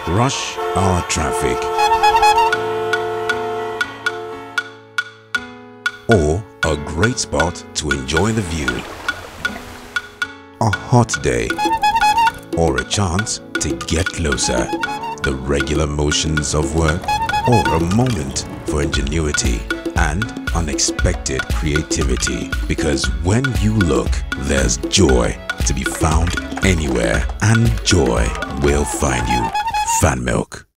rush hour traffic, or a great spot to enjoy the view, a hot day, or a chance to get closer, the regular motions of work, or a moment for ingenuity and unexpected creativity. Because when you look, there's joy to be found anywhere, and joy will find you. Fan Milk.